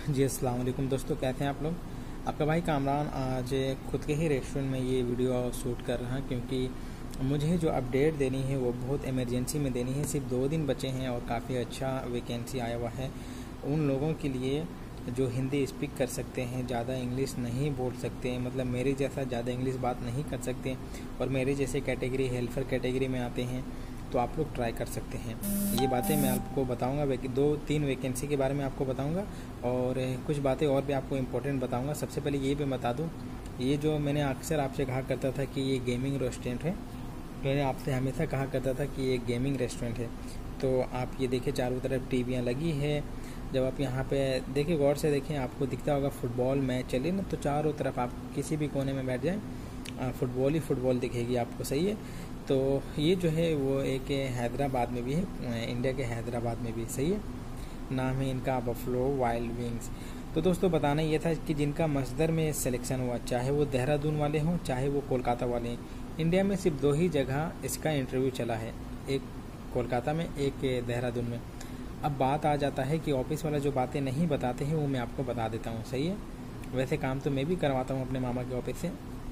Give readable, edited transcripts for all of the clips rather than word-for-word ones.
जी अस्सलाम वालेकुम दोस्तों, कैसे हैं आप लोग। आपका भाई कामरान आज खुद के ही रेस्टोरेंट में ये वीडियो शूट कर रहा है क्योंकि मुझे जो अपडेट देनी है वो बहुत इमरजेंसी में देनी है। सिर्फ 2 दिन बचे हैं और काफ़ी अच्छा वैकेंसी आया हुआ है उन लोगों के लिए जो हिंदी स्पीक कर सकते हैं, ज़्यादा इंग्लिश नहीं बोल सकते हैं, मतलब मेरे जैसा ज़्यादा इंग्लिश बात नहीं कर सकते और मेरे जैसे कैटेगरी हेल्पर कैटेगरी में आते हैं, तो आप लोग ट्राई कर सकते हैं। ये बातें मैं आपको बताऊंगा, 2-3 वैकेंसी के बारे में आपको बताऊंगा और कुछ बातें और भी आपको इम्पोर्टेंट बताऊंगा। सबसे पहले ये भी बता दूं, ये जो मैंने अक्सर आपसे कहा करता था कि ये गेमिंग रेस्टोरेंट है, मैंने आपसे हमेशा कहा करता था कि ये गेमिंग रेस्टोरेंट है। तो आप ये देखिए, चारों तरफ टीवियाँ लगी है। जब आप यहाँ पे देखिए, गौर से देखें, आपको दिखता होगा फुटबॉल मैच चले ना, तो चारों तरफ आप किसी भी कोने में बैठ जाएँ फुटबॉल ही फुटबॉल दिखेगी आपको, सही है। तो ये जो है वो एक हैदराबाद में भी है, इंडिया के हैदराबाद में भी, सही है। नाम है इनका बफलो वाइल्ड विंग्स। तो दोस्तों बताना ये था कि जिनका मसदर में सिलेक्शन हुआ, चाहे वो देहरादून वाले हों चाहे वो कोलकाता वाले हैं, इंडिया में सिर्फ 2 ही जगह इसका इंटरव्यू चला है, एक कोलकाता में, एक देहरादून में। अब बात आ जाता है कि ऑफिस वाला जो बातें नहीं बताते हैं वो मैं आपको बता देता हूँ, सही है। वैसे काम तो मैं भी करवाता हूँ अपने मामा के ऑफिस से।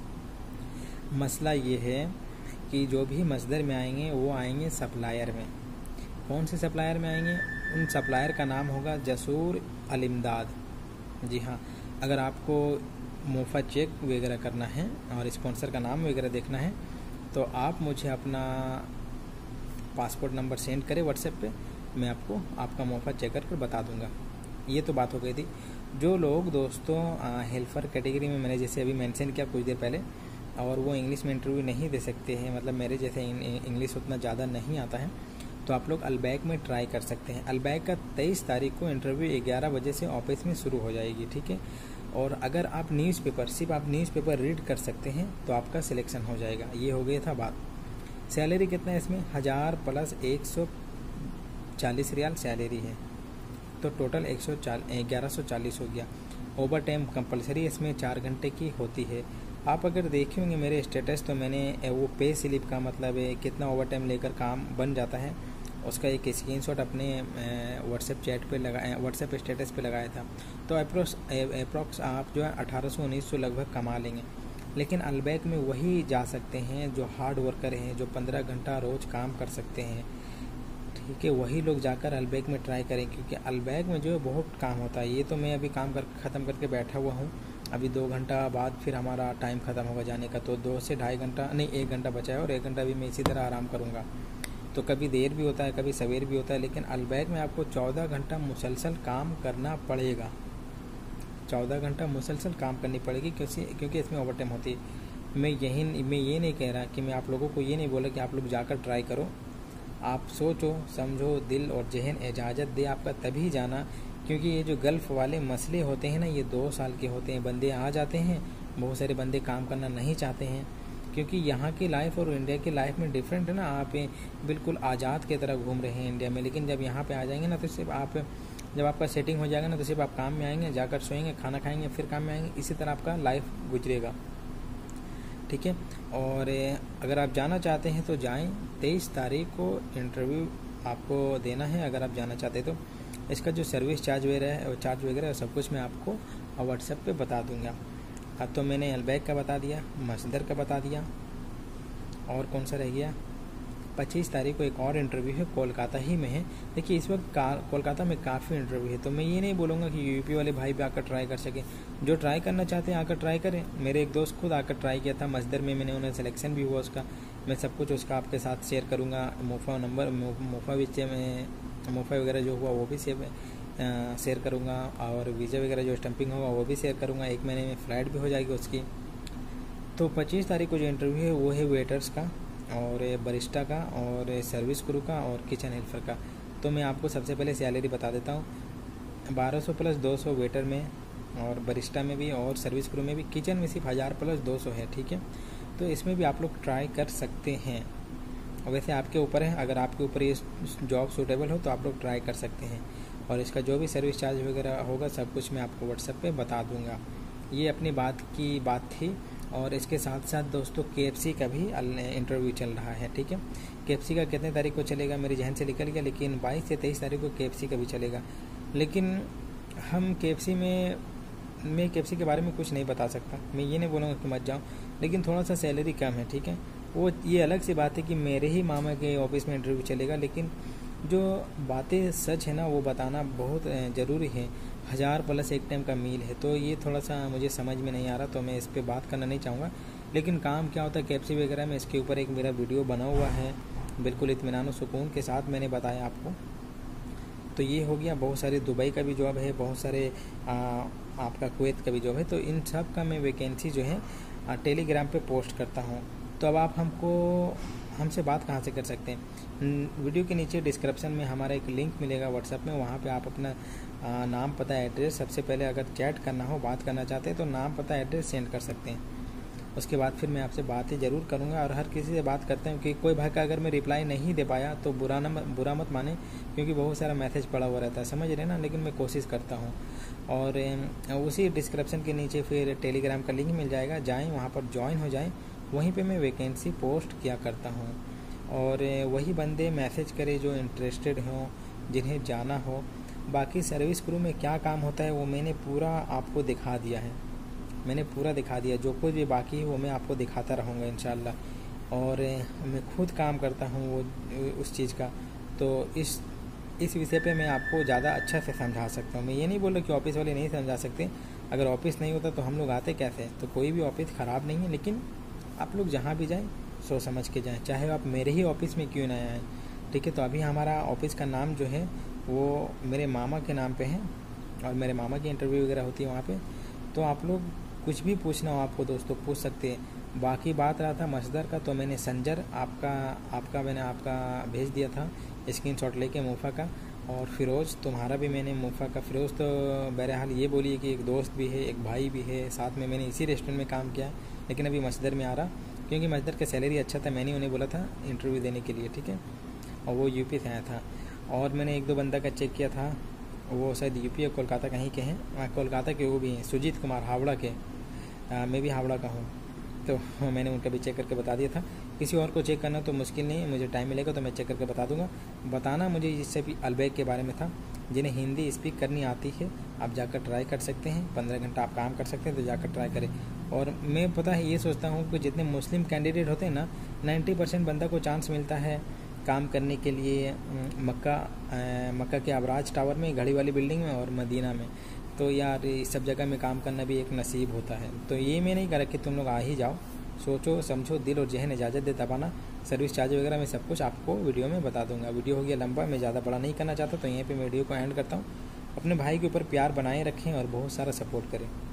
मसला ये है कि जो भी मसदर में आएंगे वो आएंगे सप्लायर में। कौन से सप्लायर में आएंगे? उन सप्लायर का नाम होगा जसूर अलिमदाद। जी हाँ, अगर आपको मुफ्त चेक वगैरह करना है और स्पॉन्सर का नाम वगैरह देखना है तो आप मुझे अपना पासपोर्ट नंबर सेंड करें व्हाट्सएप पे, मैं आपको आपका मुफ्त चेक कर बता दूंगा। ये तो बात हो गई थी। जो लोग दोस्तों हेल्पर कैटेगरी में मैंने जैसे अभी मेंशन किया कुछ देर पहले, और वो इंग्लिश में इंटरव्यू नहीं दे सकते हैं, मतलब मेरे जैसे इंग्लिश उतना ज़्यादा नहीं आता है, तो आप लोग अलबैक में ट्राई कर सकते हैं। अलबैक का 23 तारीख को इंटरव्यू 11 बजे से ऑफिस में शुरू हो जाएगी, ठीक है। और अगर आप न्यूज़पेपर, सिर्फ आप न्यूज़पेपर रीड कर सकते हैं तो आपका सिलेक्शन हो जाएगा। ये हो गया था बात। सैलरी कितना है इसमें? 1000 प्लस 140 रियाल सैलरी है, तो टोटल 1140 हो गया। ओवर टाइम कंपलसरी इसमें 4 घंटे की होती है। आप अगर देखे होंगे मेरे स्टेटस, तो मैंने वो पे स्लिप का मतलब कितना ओवर टाइम लेकर काम बन जाता है उसका एक स्क्रीनशॉट अपने व्हाट्सएप चैट पे लगाया, व्हाट्सएप स्टेटस पे लगाया था। तो अप्रोक्स आप जो है 1800-1900 लगभग कमा लेंगे। लेकिन अलबैक में वही जा सकते हैं जो हार्ड वर्कर हैं, जो 15 घंटा रोज़ काम कर सकते हैं, ठीक है। वही लोग जाकर अलबैक में ट्राई करें, क्योंकि अलबैक में जो है बहुत काम होता है। ये तो मैं अभी काम कर ख़त्म करके बैठा हुआ हूँ, अभी 2 घंटा बाद फिर हमारा टाइम ख़त्म होगा जाने का, तो 2 से ढाई घंटा नहीं, 1 घंटा बचा है और 1 घंटा भी मैं इसी तरह आराम करूँगा। तो कभी देर भी होता है, कभी सवेर भी होता है, लेकिन अलबैक में आपको 14 घंटा मुसलसल काम करना पड़ेगा। 14 घंटा मुसलसल काम करनी पड़ेगी, क्योंकि इसमें ओवर टाइम होती है। मैं ये नहीं कह रहा कि मैं आप लोगों को ये नहीं बोला कि आप लोग जाकर ट्राई करो। आप सोचो समझो, दिल और जहन इजाज़त दे आपका, तभी जाना। क्योंकि ये जो गल्फ़ वाले मसले होते हैं ना, ये 2 साल के होते हैं। बंदे आ जाते हैं, बहुत सारे बंदे काम करना नहीं चाहते हैं, क्योंकि यहाँ की लाइफ और इंडिया की लाइफ में डिफरेंट है ना। आप बिल्कुल आज़ाद की तरह घूम रहे हैं इंडिया में, लेकिन जब यहाँ पे आ जाएंगे ना, तो सिर्फ आप, जब आपका सेटिंग हो जाएगा ना, तो सिर्फ आप काम में आएंगे, जाकर सोएंगे, खाना खाएंगे, फिर काम में आएंगे, इसी तरह आपका लाइफ गुजरेगा, ठीक है। और अगर आप जाना चाहते हैं तो जाएं। 23 तारीख को इंटरव्यू आपको देना है अगर आप जाना चाहते तो। इसका जो सर्विस चार्ज वगैरह है सब कुछ मैं आपको व्हाट्सएप पे बता दूंगा। अब तो मैंने अलबैक का बता दिया, मसदर का बता दिया, और कौन सा रह गया? 25 तारीख को एक और इंटरव्यू है, कोलकाता ही में है। देखिए इस वक्त कोलकाता में काफ़ी इंटरव्यू है, तो मैं ये नहीं बोलूँगा कि यूपी वाले भाई भी आकर ट्राई कर सकें। जो ट्राई करना चाहते हैं आकर ट्राई करें। मेरे एक दोस्त खुद आकर ट्राई किया था मसदर में, मैंने उन्हें सिलेक्शन भी हुआ उसका। मैं सब कुछ उसका आपके साथ शेयर करूँगा, मुफ़ा नंबर, मुफ़ा वगैरह जो हुआ वो भी शेयर करूँगा, और वीज़ा वगैरह जो स्टम्पिंग होगा वो भी शेयर करूँगा। 1 महीने में फ़्लाइट भी हो जाएगी उसकी। तो 25 तारीख को जो इंटरव्यू है वो है वेटर्स का, और बरिस्टा का, और सर्विस क्रू का, और किचन हेल्पर का। तो मैं आपको सबसे पहले सैलरी बता देता हूँ। 1200 प्लस 200 वेटर में, और बरिस्टा में भी, और सर्विस क्रू में भी। किचन में सिर्फ 1000 प्लस 200 है, ठीक है। तो इसमें भी आप लोग ट्राई कर सकते हैं। वैसे आपके ऊपर है, अगर आपके ऊपर ये जॉब सूटेबल हो तो आप लोग ट्राई कर सकते हैं। और इसका जो भी सर्विस चार्ज वगैरह होगा सब कुछ मैं आपको व्हाट्सएप पे बता दूंगा। ये अपनी बात थी। और इसके साथ साथ दोस्तों KFC का भी इंटरव्यू चल रहा है, ठीक है। KFC का कितने तारीख को चलेगा मेरे जहन से निकल गया, लेकिन 22 से 23 तारीख को KFC का भी चलेगा। लेकिन हम केएफसी में मैं केएफसी के बारे में कुछ नहीं बता सकता। मैं ये नहीं बोलूँगा कि मत जाओ, लेकिन थोड़ा सा सैलरी कम है, ठीक है। वो ये अलग सी बात है कि मेरे ही मामा के ऑफिस में इंटरव्यू चलेगा, लेकिन जो बातें सच है ना वो बताना बहुत ज़रूरी है। 1000+ एक टाइम का मील है, तो ये थोड़ा सा मुझे समझ में नहीं आ रहा, तो मैं इस पर बात करना नहीं चाहूँगा। लेकिन काम क्या होता है केएफसी वगैरह में, इसके ऊपर एक मेरा वीडियो बना हुआ है, बिल्कुल इत्मीनान और सुकून के साथ मैंने बताया आपको। तो ये हो गया। बहुत सारे दुबई का भी जॉब है, बहुत सारे आपका कुवैत का भी जॉब है। तो इन सब का मैं वैकेंसी जो है टेलीग्राम पे पोस्ट करता हूँ। तो अब आप हमसे बात कहाँ से कर सकते हैं? वीडियो के नीचे डिस्क्रिप्शन में हमारा एक लिंक मिलेगा व्हाट्सएप में, वहाँ पे आप अपना नाम, पता, एड्रेस, सबसे पहले अगर चैट करना हो, बात करना चाहते हैं तो नाम, पता, एड्रेस सेंड कर सकते हैं। उसके बाद फिर मैं आपसे बातें ज़रूर करूँगा और हर किसी से बात करते हैं कि कोई भाई का अगर मैं रिप्लाई नहीं दे पाया तो बुरा मत माने, क्योंकि बहुत सारा मैसेज पड़ा हुआ रहता है, समझ रहे ना। लेकिन मैं कोशिश करता हूँ। और उसी डिस्क्रिप्शन के नीचे फिर टेलीग्राम का लिंक मिल जाएगा, जाएँ वहाँ पर ज्वाइन हो जाएँ। वहीं पे मैं वैकेंसी पोस्ट किया करता हूँ और वही बंदे मैसेज करें जो इंटरेस्टेड हों, जिन्हें जाना हो। बाकी सर्विस क्रू में क्या काम होता है वो मैंने पूरा आपको दिखा दिया है, मैंने पूरा दिखा दिया। जो कुछ भी बाकी है वो मैं आपको दिखाता रहूँगा इंशाल्लाह। और मैं खुद काम करता हूँ वो उस चीज़ का, तो इस विषय पे मैं आपको ज़्यादा अच्छा से समझा सकता हूँ। मैं ये नहीं बोल रहा कि ऑफिस वाले नहीं समझा सकते। अगर ऑफिस नहीं होता तो हम लोग आते कैसे? तो कोई भी ऑफिस ख़राब नहीं है, लेकिन आप लोग जहाँ भी जाएँ सोच समझ के जाएँ, चाहे आप मेरे ही ऑफिस में क्यों ना आएँ, ठीक है। तो अभी हमारा ऑफिस का नाम जो है वो मेरे मामा के नाम पे है और मेरे मामा की इंटरव्यू वगैरह होती है वहाँ पे। तो आप लोग कुछ भी पूछना हो आपको दोस्तों पूछ सकते हैं। बाकी बात रहा था मसदर का, तो मैंने संजर मैंने आपका भेज दिया था स्क्रीनशॉट लेके मूफ़ा का। और फ़िरोज़ तुम्हारा भी मैंने मूफ़ा का। फ़िरोज़ तो बहरहाल ये बोलिए कि एक दोस्त भी है, एक भाई भी है, साथ में मैंने इसी रेस्टोरेंट में काम किया है, लेकिन अभी मसदर में आ रहा क्योंकि मसदर का सैलरी अच्छा था। मैंने उन्हें बोला था इंटरव्यू देने के लिए, ठीक है। और वो यूपी से आया था। और मैंने 1-2 बंदा का चेक किया था, वो शायद यूपी या कोलकाता कहीं के हैं। कोलकाता के वो भी हैं, सुजीत कुमार हावड़ा के। मैं भी हावड़ा का हूँ, तो मैंने उनका भी चेक करके बता दिया था। किसी और को चेक करना तो मुश्किल नहीं है, मुझे टाइम मिलेगा तो मैं चेक करके बता दूंगा। बताना मुझे इससे भी अलबैग के बारे में था। जिन्हें हिंदी स्पीक करनी आती है आप जाकर ट्राई कर सकते हैं, 15 घंटा आप काम कर सकते हैं, तो जाकर ट्राई करें। और मैं पता है ये सोचता हूँ कि जितने मुस्लिम कैंडिडेट होते हैं ना, 90% बंदा को चांस मिलता है काम करने के लिए मक्का के अबराज टावर में, घड़ी वाली बिल्डिंग में, और मदीना में। तो यार इस सब जगह में काम करना भी एक नसीब होता है। तो ये मैं नहीं कह कि तुम लोग आ ही जाओ, सोचो समझो, दिल और जहन इजाज़त दे तब आना। सर्विस चार्ज वगैरह मैं सब कुछ आपको वीडियो में बता दूंगा। वीडियो हो गया लंबा, मैं ज़्यादा बड़ा नहीं करना चाहता, तो यहीं पे वीडियो को एंड करता हूँ। अपने भाई के ऊपर प्यार बनाए रखें और बहुत सारा सपोर्ट करें।